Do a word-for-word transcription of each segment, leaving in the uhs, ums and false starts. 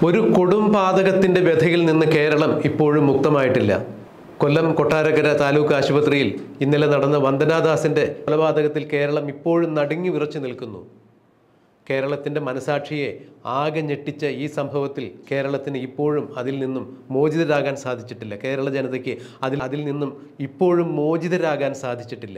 ഒരു കൊടും പാതകത്തിൻ്റെ വ്യഥയിൽ നിന്ന് കേരളം ഇപ്പോഴും മുക്തമായിട്ടില്ല. കൊല്ലം കൊട്ടാരക്കര താലൂക്ക് ആശുപത്രിയിൽ ഇന്നലെ നടന്ന വന്ദനാദാസിൻ്റെ കൊലപാതകത്തിൽ കേരളം ഇപ്പോഴും നടുങ്ങി വിറച്ചു നിൽക്കുന്നു. കേരളത്തിൻ്റെ മനസാക്ഷിയെ ആകെ ഞെട്ടിച്ച ഈ സംഭവത്തിൽ കേരളത്തിന് ഇപ്പോഴും അതിൽ നിന്നും മോചിതരാകാൻ സാധിച്ചിട്ടില്ല. കേരള ജനതയ്ക്ക് അതിൽ അതിൽ നിന്നും ഇപ്പോഴും മോചിതരാകാൻ സാധിച്ചിട്ടില്ല.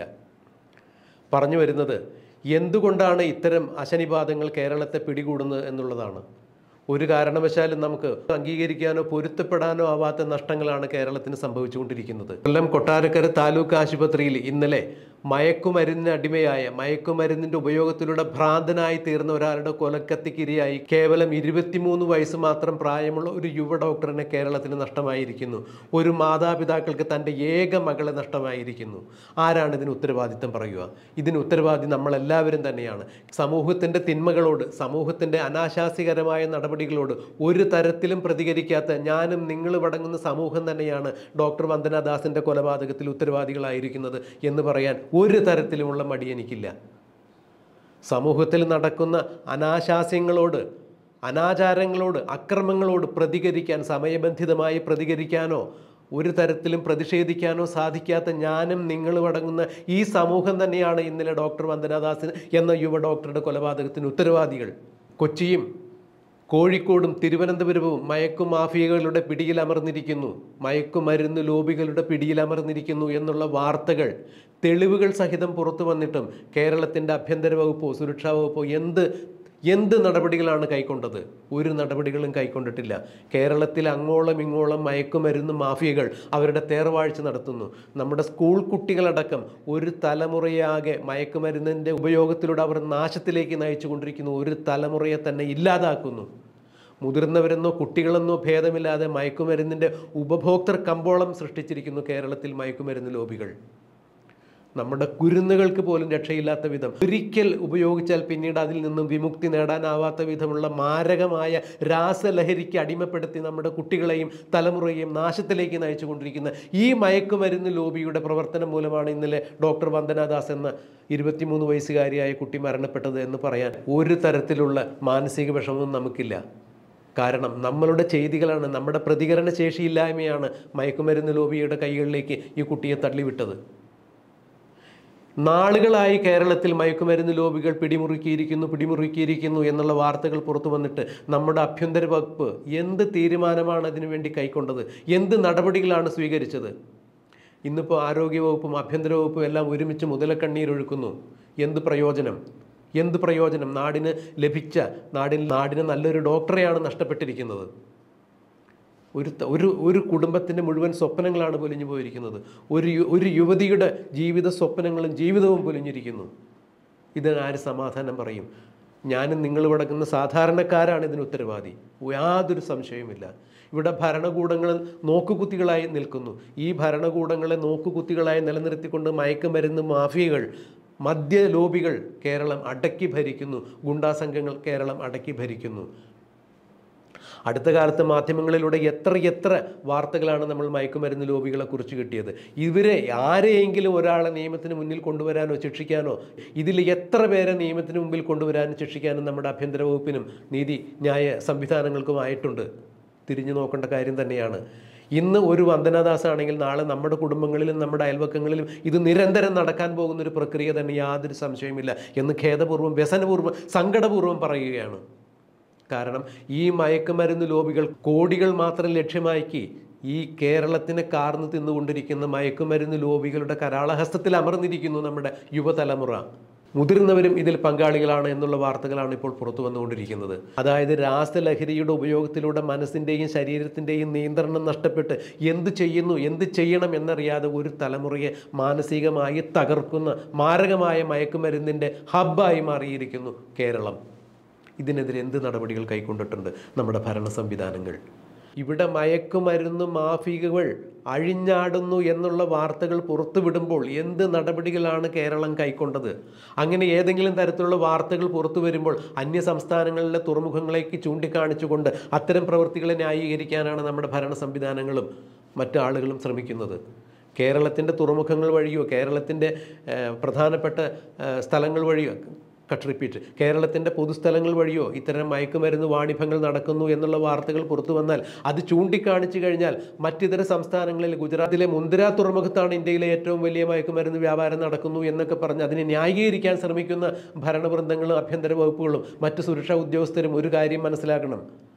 പറഞ്ഞു വരുന്നത്, എന്തുകൊണ്ടാണ് ഇത്തരം അശനിപാതങ്ങൾ കേരളത്തെ പിടികൂടുന്നത് എന്നുള്ളതാണ്. ഒരു കാരണവശാലും നമുക്ക് അംഗീകരിക്കാനോ പൊരുത്തപ്പെടാനോ ആവാത്ത നഷ്ടങ്ങളാണ് കേരളത്തിന് സംഭവിച്ചുകൊണ്ടിരിക്കുന്നത്. കൊല്ലം കൊട്ടാരക്കര താലൂക്ക് ആശുപത്രിയിൽ ഇന്നലെ മയക്കുമരുന്നിന് അടിമയായ, മയക്കുമരുന്നിൻ്റെ ഉപയോഗത്തിലൂടെ ഭ്രാന്തനായി തീർന്ന ഒരാളുടെ കൊലക്കത്തിക്കിരയായി കേവലം ഇരുപത്തിമൂന്ന് വയസ്സ് മാത്രം പ്രായമുള്ള ഒരു യുവ ഡോക്ടറിനെ കേരളത്തിന് നഷ്ടമായിരിക്കുന്നു. ഒരു മാതാപിതാക്കൾക്ക് തൻ്റെ ഏക മകളെ നഷ്ടമായിരിക്കുന്നു. ആരാണ് ഇതിന് ഉത്തരവാദിത്തം പറയുക? ഇതിന് ഉത്തരവാദി നമ്മളെല്ലാവരും തന്നെയാണ്. സമൂഹത്തിൻ്റെ തിന്മകളോട്, സമൂഹത്തിൻ്റെ അനാശാസ്യകരമായ നടപടികളോട് ഒരു തരത്തിലും പ്രതികരിക്കാത്ത ഞാനും നിങ്ങളും അടങ്ങുന്ന സമൂഹം തന്നെയാണ് ഡോക്ടർ വന്ദനാദാസിൻ്റെ കൊലപാതകത്തിൽ ഉത്തരവാദികളായിരിക്കുന്നത് എന്ന് പറയാൻ ഒരു തരത്തിലുമുള്ള മടി എനിക്കില്ല. സമൂഹത്തിൽ നടക്കുന്ന അനാശാസ്യങ്ങളോട്, അനാചാരങ്ങളോട്, അക്രമങ്ങളോട് പ്രതികരിക്കാൻ, സമയബന്ധിതമായി പ്രതികരിക്കാനോ ഒരു തരത്തിലും പ്രതിഷേധിക്കാനോ സാധിക്കാത്ത ഞാനും നിങ്ങളും അടങ്ങുന്ന ഈ സമൂഹം തന്നെയാണ് ഇന്നലെ ഡോക്ടർ വന്ദനാദാസിന് എന്ന യുവ ഡോക്ടറുടെ കൊലപാതകത്തിന് ഉത്തരവാദികൾ. കൊച്ചിയും കോഴിക്കോടും തിരുവനന്തപുരവും മയക്കുമാഫിയകളുടെ പിടിയിലമർന്നിരിക്കുന്നു, മയക്കുമരുന്ന് ലോബികളുടെ പിടിയിലമർന്നിരിക്കുന്നു എന്നുള്ള വാർത്തകൾ തെളിവുകൾ സഹിതം പുറത്തു വന്നിട്ടും കേരളത്തിൻ്റെ ആഭ്യന്തര വകുപ്പോ സുരക്ഷാ വകുപ്പോ എന്ത് എന്ത് നടപടികളാണ് കൈക്കൊണ്ടത്? ഒരു നടപടികളും കൈക്കൊണ്ടിട്ടില്ല. കേരളത്തിൽ അങ്ങോളം ഇങ്ങോളം മയക്കുമരുന്ന് മാഫിയകൾ അവരുടെ തേർവാഴ്ച നടത്തുന്നു. നമ്മുടെ സ്കൂൾ കുട്ടികളടക്കം ഒരു തലമുറയാകെ മയക്കുമരുന്നിൻ്റെ ഉപയോഗത്തിലൂടെ അവർ നാശത്തിലേക്ക് നയിച്ചു കൊണ്ടിരിക്കുന്നു. ഒരു തലമുറയെ തന്നെ ഇല്ലാതാക്കുന്നു. മുതിർന്നവരെന്നോ കുട്ടികളെന്നോ ഭേദമില്ലാതെ മയക്കുമരുന്നിൻ്റെ ഉപഭോക്തൃ കമ്പോളം സൃഷ്ടിച്ചിരിക്കുന്നു കേരളത്തിൽ മയക്കുമരുന്ന് ലോബികൾ. നമ്മുടെ കുരുന്നുകൾക്ക് പോലും രക്ഷയില്ലാത്ത വിധം, ഒരിക്കൽ ഉപയോഗിച്ചാൽ പിന്നീട് അതിൽ നിന്നും വിമുക്തി നേടാനാവാത്ത വിധമുള്ള മാരകമായ രാസലഹരിക്ക് അടിമപ്പെടുത്തി നമ്മുടെ കുട്ടികളെയും തലമുറയെയും നാശത്തിലേക്ക് നയിച്ചു കൊണ്ടിരിക്കുന്ന ഈ മയക്കുമരുന്ന് ലോബിയുടെ പ്രവർത്തനം മൂലമാണ് ഇന്നലെ ഡോക്ടർ വന്ദനാദാസ് എന്ന ഇരുപത്തിമൂന്ന് വയസ്സുകാരിയായ കുട്ടി മരണപ്പെട്ടത് എന്ന് പറയാൻ ഒരു തരത്തിലുള്ള മാനസിക വിഷമവും നമുക്കില്ല. കാരണം നമ്മളുടെ ചെയ്തികളാണ്, നമ്മുടെ പ്രതികരണ ശേഷിയില്ലായ്മയാണ് മയക്കുമരുന്ന് ലോബിയുടെ കൈകളിലേക്ക് ഈ കുട്ടിയെ തള്ളിവിട്ടത്. നാളുകളായി കേരളത്തിൽ മയക്കുമരുന്ന് ലോബികൾ പിടിമുറുക്കിയിരിക്കുന്നു പിടിമുറുക്കിയിരിക്കുന്നു എന്നുള്ള വാർത്തകൾ പുറത്തു വന്നിട്ട് നമ്മുടെ ആഭ്യന്തര വകുപ്പ് എന്ത് തീരുമാനമാണ് അതിനുവേണ്ടി കൈക്കൊണ്ടത്? എന്ത് നടപടികളാണ് സ്വീകരിച്ചത്? ഇന്നിപ്പോൾ ആരോഗ്യവകുപ്പും ആഭ്യന്തര വകുപ്പും എല്ലാം ഒരുമിച്ച് മുതലക്കണ്ണീരൊഴുക്കുന്നു. എന്ത് പ്രയോജനം? എന്ത് പ്രയോജനം? നാടിന് ലഭിച്ച, നാടിന് നാടിന് നല്ലൊരു ഡോക്ടറെയാണ് നഷ്ടപ്പെട്ടിരിക്കുന്നത്. ഒരു ഒരു ഒരു കുടുംബത്തിൻ്റെ മുഴുവൻ സ്വപ്നങ്ങളാണ് പൊലിഞ്ഞു പോയിരിക്കുന്നത്. ഒരു ഒരു യുവതിയുടെ ജീവിത സ്വപ്നങ്ങളും ജീവിതവും പൊലിഞ്ഞിരിക്കുന്നു. ഇതിന് ആര് സമാധാനം പറയും? ഞാനും നിങ്ങൾ കിടക്കുന്ന സാധാരണക്കാരാണ് ഇതിന് ഉത്തരവാദി, യാതൊരു സംശയവുമില്ല. ഇവിടെ ഭരണകൂടങ്ങൾ നോക്കുകുത്തികളായി നിൽക്കുന്നു. ഈ ഭരണകൂടങ്ങളെ നോക്കുകുത്തികളായി നിലനിർത്തിക്കൊണ്ട് മയക്കുമരുന്ന് മാഫിയകൾ, മദ്യ ലോബികൾ കേരളം അടക്കി ഭരിക്കുന്നു. ഗുണ്ടാസംഘങ്ങൾ കേരളം അടക്കി ഭരിക്കുന്നു. അടുത്ത കാലത്ത് മാധ്യമങ്ങളിലൂടെ എത്ര എത്ര വാർത്തകളാണ് നമ്മൾ മയക്കുമരുന്ന് ലോബികളെ കുറിച്ച് കിട്ടിയത്. ഇവരെ ആരെയെങ്കിലും ഒരാളെ നിയമത്തിന് മുന്നിൽ കൊണ്ടുവരാനോ ശിക്ഷിക്കാനോ, ഇതിൽ എത്ര പേരെ നിയമത്തിന് മുമ്പിൽ കൊണ്ടുവരാനും ശിക്ഷിക്കാനും നമ്മുടെ ആഭ്യന്തര വകുപ്പിനും നീതി ന്യായ സംവിധാനങ്ങൾക്കുമായിട്ടുണ്ട്. തിരിഞ്ഞു നോക്കേണ്ട കാര്യം തന്നെയാണ്. ഇന്ന് ഒരു വന്ദനാദാസ് ആണെങ്കിൽ നാളെ നമ്മുടെ കുടുംബങ്ങളിലും നമ്മുടെ അയൽവക്കങ്ങളിലും ഇത് നിരന്തരം നടക്കാൻ പോകുന്നൊരു പ്രക്രിയ തന്നെ, യാതൊരു സംശയമില്ല എന്ന് ഖേദപൂർവ്വം, വ്യസനപൂർവ്വം, സങ്കടപൂർവ്വം പറയുകയാണ്. കാരണം ഈ മയക്കുമരുന്ന് ലോബികൾ കോടികൾ മാത്രം ലക്ഷ്യമാക്കി ഈ കേരളത്തിനെ കാർന്നു തിന്നുകൊണ്ടിരിക്കുന്ന മയക്കുമരുന്ന് ലോബികളുടെ കരാളഹസ്തത്തിൽ അമർന്നിരിക്കുന്നു നമ്മുടെ യുവതലമുറ. മുതിർന്നവരും ഇതിൽ പങ്കാളികളാണ് എന്നുള്ള വാർത്തകളാണ് ഇപ്പോൾ പുറത്തു വന്നുകൊണ്ടിരിക്കുന്നത്. അതായത് രാസലഹരിയുടെ ഉപയോഗത്തിലൂടെ മനസ്സിൻ്റെയും ശരീരത്തിൻ്റെയും നിയന്ത്രണം നഷ്ടപ്പെട്ട് എന്ത് ചെയ്യുന്നു, എന്ത് ചെയ്യണം എന്നറിയാതെ ഒരു തലമുറയെ മാനസികമായി തകർക്കുന്ന മാരകമായ മയക്കുമരുന്നിൻ്റെ ഹബ്ബായി മാറിയിരിക്കുന്നു കേരളം. ഇതിനെതിരെ എന്ത് നടപടികൾ കൈക്കൊണ്ടിട്ടുണ്ട് നമ്മുടെ ഭരണ സംവിധാനങ്ങൾ? ഇവിടെ മയക്കുമരുന്ന് മാഫിയകൾ അഴിഞ്ഞാടുന്നു എന്നുള്ള വാർത്തകൾ പുറത്തുവിടുമ്പോൾ എന്ത് നടപടികളാണ് കേരളം കൈക്കൊണ്ടത്? അങ്ങനെ ഏതെങ്കിലും തരത്തിലുള്ള വാർത്തകൾ പുറത്തു വരുമ്പോൾ അന്യ സംസ്ഥാനങ്ങളിലെ തുറമുഖങ്ങളേക്ക് ചൂണ്ടിക്കാണിച്ചുകൊണ്ട് അത്തരം പ്രവൃത്തികളെ ന്യായീകരിക്കാനാണ് നമ്മുടെ ഭരണ സംവിധാനങ്ങളും മറ്റാളുകളും ശ്രമിക്കുന്നത്. കേരളത്തിൻ്റെ തുറമുഖങ്ങൾ വഴിയോ കേരളത്തിൻ്റെ പ്രധാനപ്പെട്ട സ്ഥലങ്ങൾ വഴിയോ കട്ട് റിപ്പീറ്റ്. കേരളത്തിൻ്റെ പൊതുസ്ഥലങ്ങൾ വഴിയോ ഇത്തരം മയക്കുമരുന്ന് വാണിഭങ്ങൾ നടക്കുന്നു എന്നുള്ള വാർത്തകൾ പുറത്തു വന്നാൽ അത് ചൂണ്ടിക്കാണിച്ചു കഴിഞ്ഞാൽ മറ്റിതര സംസ്ഥാനങ്ങളിൽ ഗുജറാത്തിലെ മുന്ദ്ര തുറമുഖത്താണ് ഇന്ത്യയിലെ ഏറ്റവും വലിയ മയക്കുമരുന്ന് വ്യാപാരം നടക്കുന്നു എന്നൊക്കെ പറഞ്ഞ് അതിനെ ന്യായീകരിക്കാൻ ശ്രമിക്കുന്ന ഭരണവൃന്ദങ്ങളും ആഭ്യന്തര വകുപ്പുകളും മറ്റ് സുരക്ഷാ ഉദ്യോഗസ്ഥരും ഒരു കാര്യം മനസ്സിലാക്കണം.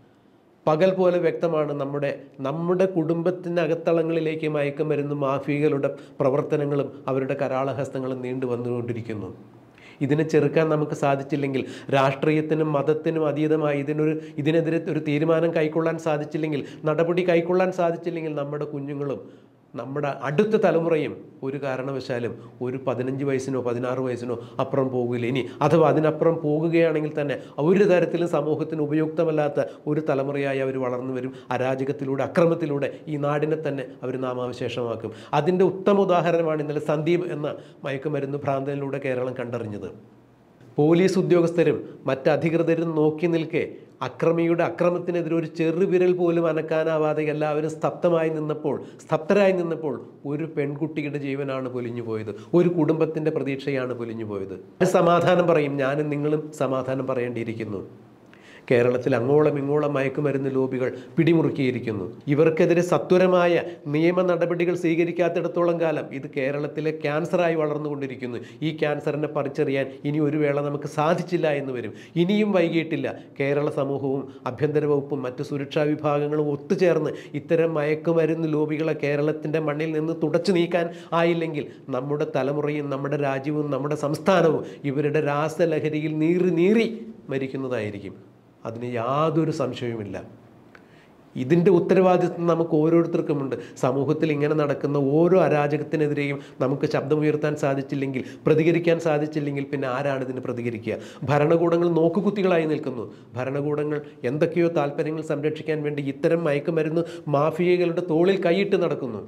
പകൽ പോലെ വ്യക്തമാണ് നമ്മുടെ നമ്മുടെ കുടുംബത്തിനകത്തളങ്ങളിലേക്ക് മയക്കുമരുന്ന് മാഫിയകളുടെ പ്രവർത്തനങ്ങളും അവരുടെ കരാളഹസ്തങ്ങളും നീണ്ടു വന്നുകൊണ്ടിരിക്കുന്നു. ഇതിനെ ചെറുക്കാൻ നമുക്ക് സാധിച്ചില്ലെങ്കിൽ, രാഷ്ട്രീയത്തിനും മതത്തിനും അതീതമായി ഇതിനൊരു ഇതിനെതിരെ ഒരു തീരുമാനം കൈക്കൊള്ളാൻ സാധിച്ചില്ലെങ്കിൽ, നടപടി കൈക്കൊള്ളാൻ സാധിച്ചില്ലെങ്കിൽ നമ്മുടെ കുഞ്ഞുങ്ങളും നമ്മുടെ അടുത്ത തലമുറയും ഒരു കാരണവശാലും ഒരു പതിനഞ്ച് വയസ്സിനോ പതിനാറ് വയസ്സിനോ അപ്പുറം പോകില്ല. ഇനി അഥവാ അതിനപ്പുറം പോകുകയാണെങ്കിൽ തന്നെ ഒരു തരത്തിലും സമൂഹത്തിന് ഉപയുക്തമല്ലാത്ത ഒരു തലമുറയായി അവർ വളർന്നു വരും. അരാജകത്തിലൂടെ, അക്രമത്തിലൂടെ ഈ നാടിനെ തന്നെ അവർ നാമാവശേഷമാക്കും. അതിൻ്റെ ഉത്തമ ഉദാഹരണമാണ് ഇന്നലെ സന്ദീപ് എന്ന മയക്കുമരുന്ന് ഭ്രാന്തനിലൂടെ കേരളം കണ്ടറിഞ്ഞത്. പോലീസ് ഉദ്യോഗസ്ഥരും മറ്റ് അധികൃതരും നോക്കി നിൽക്കെ അക്രമിയുടെ അക്രമത്തിനെതിരെ ഒരു ചെറുവിരൽ പോലും അനക്കാനാവാതെ എല്ലാവരും സ്തബ്ധമായി നിന്നപ്പോൾ സ്തബ്ധരായി നിന്നപ്പോൾ ഒരു പെൺകുട്ടിയുടെ ജീവനാണ് പൊലിഞ്ഞു പോയത്. ഒരു കുടുംബത്തിൻ്റെ പ്രതീക്ഷയാണ് പൊലിഞ്ഞു പോയത്. സമാധാനം പറയും, ഞാനും നിങ്ങളും സമാധാനം പറയേണ്ടിയിരിക്കുന്നു. കേരളത്തിൽ അങ്ങോളം ഇങ്ങോളം മയക്കുമരുന്ന് ലോബികൾ പിടിമുറുക്കിയിരിക്കുന്നു. ഇവർക്കെതിരെ സത്വരമായ നിയമ നടപടികൾ സ്വീകരിക്കാത്തിടത്തോളം കാലം ഇത് കേരളത്തിലെ ക്യാൻസറായി വളർന്നുകൊണ്ടിരിക്കുന്നു. ഈ ക്യാൻസറിനെ പറിച്ചറിയാൻ ഇനി ഒരു വേള നമുക്ക് സാധിച്ചില്ല എന്ന് വരും. ഇനിയും വൈകിട്ടില്ല. കേരള സമൂഹവും ആഭ്യന്തര വകുപ്പും മറ്റ് സുരക്ഷാ വിഭാഗങ്ങളും ഒത്തുചേർന്ന് ഇത്തരം മയക്കുമരുന്ന് ലോബികളെ കേരളത്തിൻ്റെ മണ്ണിൽ നിന്ന് തുടച്ചു നീക്കാൻ ആയില്ലെങ്കിൽ നമ്മുടെ തലമുറയും നമ്മുടെ രാജ്യവും നമ്മുടെ സംസ്ഥാനവും ഇവരുടെ രാസലഹരിയിൽ നീറി നീറി മരിക്കുന്നതായിരിക്കും. അതിന് യാതൊരു സംശയവുമില്ല. ഇതിൻ്റെ ഉത്തരവാദിത്വം നമുക്ക് ഓരോരുത്തർക്കുമുണ്ട്. സമൂഹത്തിൽ ഇങ്ങനെ നടക്കുന്ന ഓരോ അരാജകത്തിനെതിരെയും നമുക്ക് ശബ്ദമുയർത്താൻ സാധിച്ചില്ലെങ്കിൽ, പ്രതികരിക്കാൻ സാധിച്ചില്ലെങ്കിൽ പിന്നെ ആരാണ് ഇതിന് പ്രതികരിക്കുക? ഭരണകൂടങ്ങൾ നോക്കുകുത്തികളായി നിൽക്കുന്നു. ഭരണകൂടങ്ങൾ എന്തൊക്കെയോ താല്പര്യങ്ങൾ സംരക്ഷിക്കാൻ വേണ്ടി ഇത്തരം മയക്കുമരുന്ന് മാഫിയകളുടെ തോളിൽ കൈയിട്ട് നടക്കുന്നു.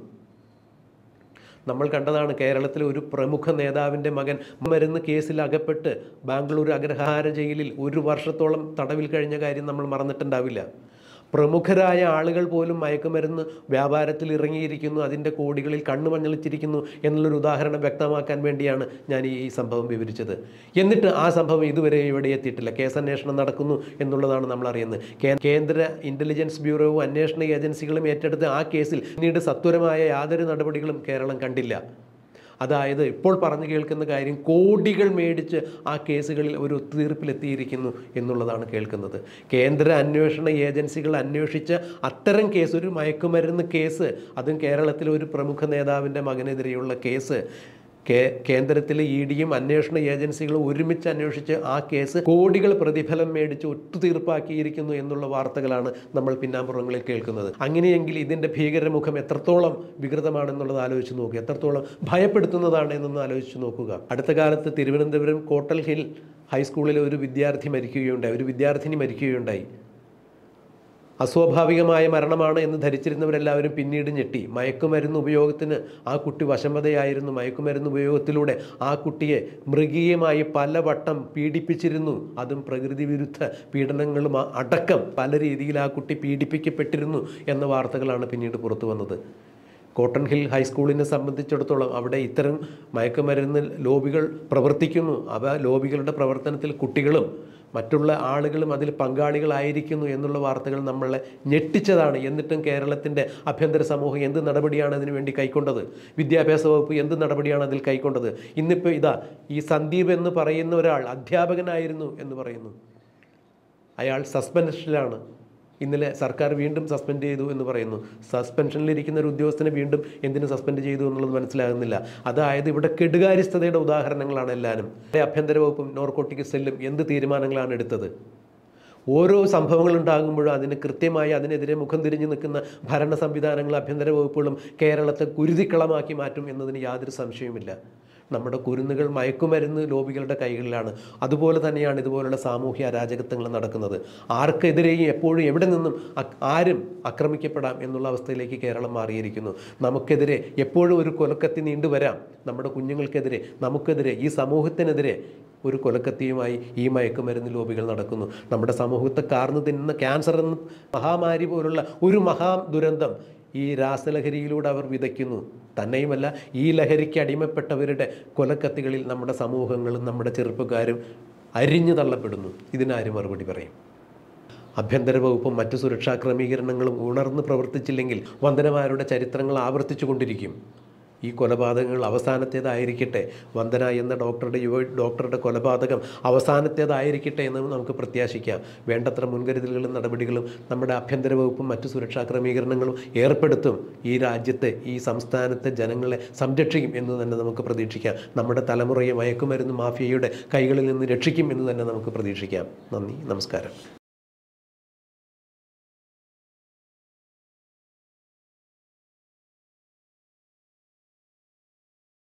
നമ്മൾ കണ്ടതാണ് കേരളത്തിലെ ഒരു പ്രമുഖ നേതാവിൻ്റെ മകൻ മരുന്ന് കേസിൽ അകപ്പെട്ട് ബാംഗ്ലൂർ അഗ്രഹാര ജയിലിൽ ഒരു വർഷത്തോളം തടവിൽ കഴിഞ്ഞ കാര്യം നമ്മൾ മറന്നിട്ടുണ്ടാവില്ല. പ്രമുഖരായ ആളുകൾ പോലും മയക്കുമരുന്ന് വ്യാപാരത്തിൽ ഇറങ്ങിയിരിക്കുന്നു, അതിൻ്റെ കോടികളിൽ കണ്ണു മഞ്ഞളിച്ചിരിക്കുന്നു എന്നുള്ളൊരു ഉദാഹരണം വ്യക്തമാക്കാൻ വേണ്ടിയാണ് ഞാൻ ഈ സംഭവം വിവരിച്ചത്. എന്നിട്ട് ആ സംഭവം ഇതുവരെ ഇവിടെ എത്തിയിട്ടില്ല. കേസന്വേഷണം നടക്കുന്നു എന്നുള്ളതാണ് നമ്മൾ അറിയുന്നത്. കേന്ദ്ര ഇൻ്റലിജൻസ് ബ്യൂറോവും അന്വേഷണ ഏജൻസികളും ഏറ്റെടുത്ത് ആ കേസിൽ പിന്നീട് സത്വരമായ യാതൊരു നടപടികളും കേരളം കണ്ടില്ല. അതായത് ഇപ്പോൾ പറഞ്ഞു കേൾക്കുന്ന കാര്യം കോടികൾ മേടിച്ച് ആ കേസുകളിൽ ഒരു ഒത്തുതീർപ്പിലെത്തിയിരിക്കുന്നു എന്നുള്ളതാണ് കേൾക്കുന്നത്. കേന്ദ്ര അന്വേഷണ ഏജൻസികൾ അന്വേഷിച്ച അത്തരം കേസ്, ഒരു മയക്കുമരുന്ന് കേസ്, അതും കേരളത്തിലെ ഒരു പ്രമുഖ നേതാവിൻ്റെ മകനെതിരെയുള്ള കേസ്, കേ കേന്ദ്രത്തിലെ ഇ ഡിയും അന്വേഷണ ഏജൻസികളും ഒരുമിച്ച് അന്വേഷിച്ച് ആ കേസ് കോടികൾ പ്രതിഫലം മേടിച്ച് ഒത്തുതീർപ്പാക്കിയിരിക്കുന്നു എന്നുള്ള വാർത്തകളാണ് നമ്മൾ പിന്നാമ്പുറങ്ങളിൽ കേൾക്കുന്നത്. അങ്ങനെയെങ്കിൽ ഇതിൻ്റെ ഭീകരമുഖം എത്രത്തോളം വികൃതമാണെന്നുള്ളത് ആലോചിച്ച് നോക്കുക, എത്രത്തോളം ഭയപ്പെടുത്തുന്നതാണ് എന്നൊന്ന് ആലോചിച്ച് നോക്കുക. അടുത്ത കാലത്ത് തിരുവനന്തപുരം കോട്ടൽ ഹിൽ ഹൈസ്കൂളിലെ ഒരു വിദ്യാർത്ഥി മരിക്കുകയുണ്ടായി, ഒരു വിദ്യാർത്ഥിനി മരിക്കുകയുണ്ടായി. അസ്വാഭാവികമായ മരണമാണ് എന്ന് ധരിച്ചിരുന്നവരെല്ലാവരും പിന്നീട് ഞെട്ടി. മയക്കുമരുന്ന് ഉപയോഗത്തിന് ആ കുട്ടി വശംവദയായിരുന്നു. മയക്കുമരുന്ന് ഉപയോഗത്തിലൂടെ ആ കുട്ടിയെ മൃഗീയമായി പലവട്ടം പീഡിപ്പിച്ചിരുന്നു. അതും പ്രകൃതി വിരുദ്ധ പീഡനങ്ങളും അടക്കം പല രീതിയിൽ ആ കുട്ടി പീഡിപ്പിക്കപ്പെട്ടിരുന്നു എന്ന വാർത്തകളാണ് പിന്നീട് പുറത്തു വന്നത്. കോട്ടൺ ഹിൽ ഹൈസ്കൂളിനെ സംബന്ധിച്ചിടത്തോളം അവിടെ ഇത്തരം മയക്കുമരുന്ന് ലോബികൾ പ്രവർത്തിക്കുന്നു. അവ ലോബികളുടെ പ്രവർത്തനത്തിൽ കുട്ടികളും മറ്റുള്ള ആളുകളും അതിൽ പങ്കാളികളായിരിക്കുന്നു എന്നുള്ള വാർത്തകൾ നമ്മളെ ഞെട്ടിച്ചതാണ്. എന്നിട്ടും കേരളത്തിൻ്റെ ആഭ്യന്തര സമൂഹം എന്ത് നടപടിയാണ് അതിനു വേണ്ടി കൈക്കൊണ്ടത്? വിദ്യാഭ്യാസ വകുപ്പ് എന്ത് നടപടിയാണ് അതിൽ കൈക്കൊണ്ടത്? ഇന്നിപ്പോൾ ഇതാ ഈ സന്ദീപ് എന്ന് പറയുന്ന ഒരാൾ അധ്യാപകനായിരുന്നു എന്ന് പറയുന്നു. അയാൾ സസ്പെൻഷനിലാണ്. ഇന്നലെ സർക്കാർ വീണ്ടും സസ്പെൻഡ് ചെയ്തു എന്ന് പറയുന്നു. സസ്പെൻഷനിലിരിക്കുന്ന ഒരു ഉദ്യോഗസ്ഥനെ വീണ്ടും എന്തിനു സസ്പെൻഡ് ചെയ്തു എന്നുള്ളത് മനസ്സിലാകുന്നില്ല. അതായത് ഇവിടെ കെടുകാര്യസ്ഥതയുടെ ഉദാഹരണങ്ങളാണ് എല്ലാവരും. ആഭ്യന്തര വകുപ്പും നോർക്കോട്ടിക് സെല്ലും എന്ത് തീരുമാനങ്ങളാണ് എടുത്തത്? ഓരോ സംഭവങ്ങളുണ്ടാകുമ്പോഴും അതിന് കൃത്യമായി അതിനെതിരെ മുഖം തിരിഞ്ഞു നിൽക്കുന്ന ഭരണ സംവിധാനങ്ങളും ആഭ്യന്തര വകുപ്പുകളും കേരളത്തെ കുരുതിക്കളമാക്കി മാറ്റും എന്നതിന് യാതൊരു സംശയവുമില്ല. നമ്മുടെ കുരുന്നുകൾ മയക്കുമരുന്ന് ലോബികളുടെ കൈകളിലാണ്. അതുപോലെ തന്നെയാണ് ഇതുപോലുള്ള സാമൂഹ്യ അരാജകത്വങ്ങൾ നടക്കുന്നത്. ആർക്കെതിരെയും എപ്പോഴും എവിടെ നിന്നും ആരും ആക്രമിക്കപ്പെടാം എന്നുള്ള അവസ്ഥയിലേക്ക് കേരളം മാറിയിരിക്കുന്നു. നമുക്കെതിരെ എപ്പോഴും ഒരു കൊലക്കത്തി നീണ്ടുവരാം. നമ്മുടെ കുഞ്ഞുങ്ങൾക്കെതിരെ, നമുക്കെതിരെ, ഈ സമൂഹത്തിനെതിരെ ഒരു കൊലക്കത്തിയുമായി ഈ മയക്കുമരുന്ന് ലോബികൾ നടക്കുന്നു. നമ്മുടെ സമൂഹത്തെ കാർന്നു തിന്നുന്ന ക്യാൻസർ എന്ന മഹാമാരി പോലുള്ള ഒരു മഹാ ദുരന്തം ഈ രാസലഹരിയിലൂടെ അവർ വിതയ്ക്കുന്നു. തന്നെയുമല്ല, ഈ ലഹരിക്ക് അടിമപ്പെട്ടവരുടെ കൊലക്കത്തികളിൽ നമ്മുടെ സമൂഹങ്ങളും നമ്മുടെ ചെറുപ്പക്കാരും അരിഞ്ഞു തള്ളപ്പെടുന്നു. ഇതിനാര് മറുപടി പറയും? ആഭ്യന്തര വകുപ്പും മറ്റു സുരക്ഷാ ക്രമീകരണങ്ങളും ഉണർന്ന് പ്രവർത്തിച്ചില്ലെങ്കിൽ വന്ദനമാരുടെ ചരിത്രങ്ങൾ ആവർത്തിച്ചു കൊണ്ടിരിക്കും. ഈ കൊലപാതകങ്ങൾ അവസാനത്തേതായിരിക്കട്ടെ. വന്ദന എന്ന ഡോക്ടറുടെ യുവ ഡോക്ടറുടെ കൊലപാതകം അവസാനത്തേതായിരിക്കട്ടെ എന്ന് നമുക്ക് പ്രത്യാശിക്കാം. വേണ്ടത്ര മുൻകരുതലുകളും നടപടികളും നമ്മുടെ ആഭ്യന്തര വകുപ്പും മറ്റു സുരക്ഷാ ക്രമീകരണങ്ങളും ഏർപ്പെടുത്തും. ഈ രാജ്യത്തെ, ഈ സംസ്ഥാനത്തെ ജനങ്ങളെ സംരക്ഷിക്കും എന്ന് തന്നെ നമുക്ക് പ്രതീക്ഷിക്കാം. നമ്മുടെ തലമുറയെ മയക്കുമരുന്ന് മാഫിയയുടെ കൈകളിൽ നിന്ന് രക്ഷിക്കും എന്ന് തന്നെ നമുക്ക് പ്രതീക്ഷിക്കാം. നന്ദി, നമസ്കാരം.